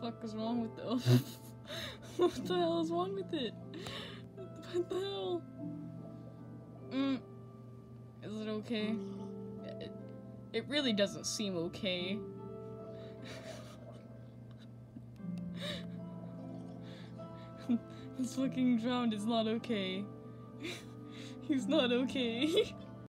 fuck is wrong with the What the hell is wrong with it? What the hell? Is it okay? It really doesn't seem okay. This fucking drowned is not okay. He's not okay.